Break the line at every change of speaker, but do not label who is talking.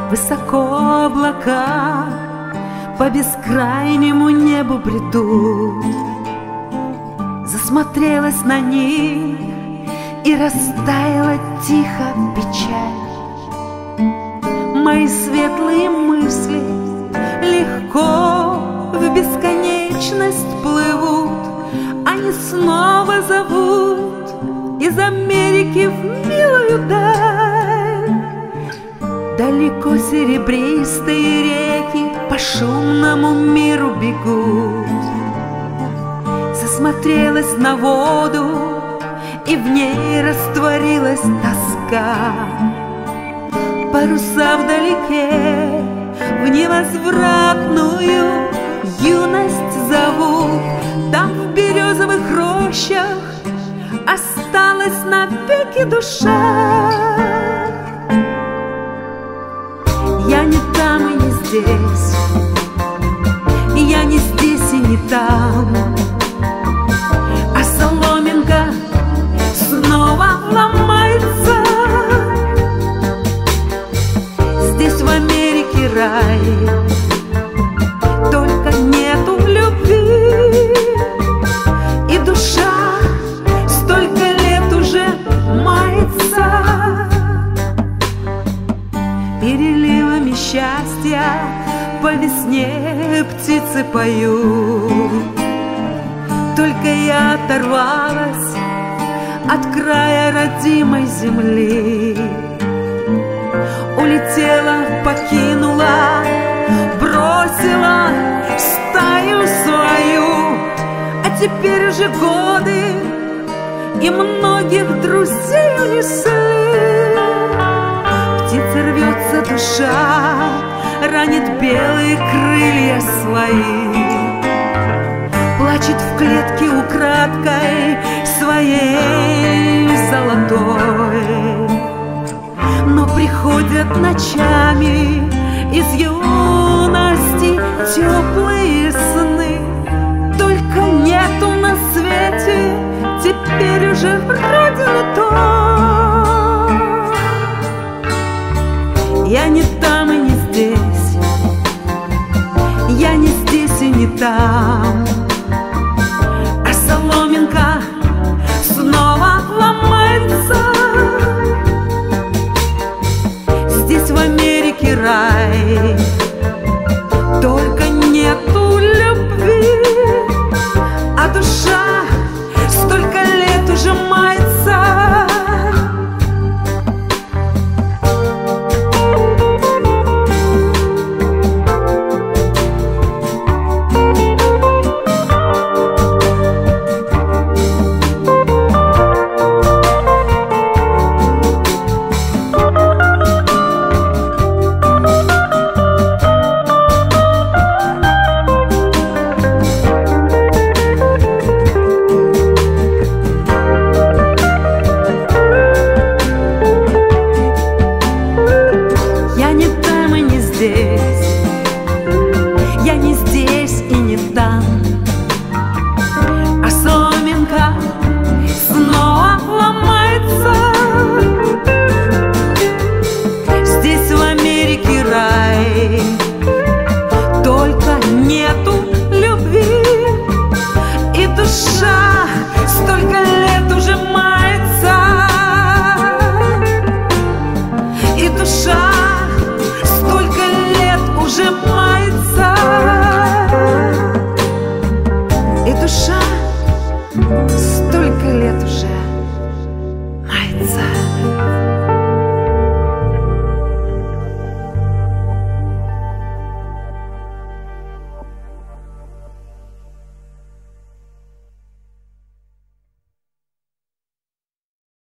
Высоко облака по бескрайнему небу бредут. Засмотрелась на них и растаяла тихо печаль. Мои светлые мысли легко в бесконечность плывут. Они снова зовут из Америки в милую даль. Далеко серебристые реки по шумному миру бегут. Засмотрелась на воду, и в ней растворилась тоска. Паруса вдалеке в невозвратную юность зовут. Там в березовых рощах осталась навеки душа. Я не там и не здесь, я не здесь и не там, а соломинка снова ломается. Здесь в Америке рай, только нету любви, и душа столько лет уже мается. Переливами счастья по весне птицы поют. Только я оторвалась от края родимой земли. Улетела, покинула, бросила стаю свою. А теперь уже годы и многих друзей унесли. Птица рвется душа, ранит белые крылья свои. Плачет в клетке украдкой своей золотой. Но приходят ночами из юности теплые сны. Только нету на свете теперь уже родины той. Я не там и не здесь, я не здесь и не там, а соломинка снова ломается. Здесь в Америке рай, только нету любви, а душа столько лет уже мается. Я не здесь и не там, а соломинка снова ломается. Здесь в Америке рай, только нету любви, и душа столько лет уже мается.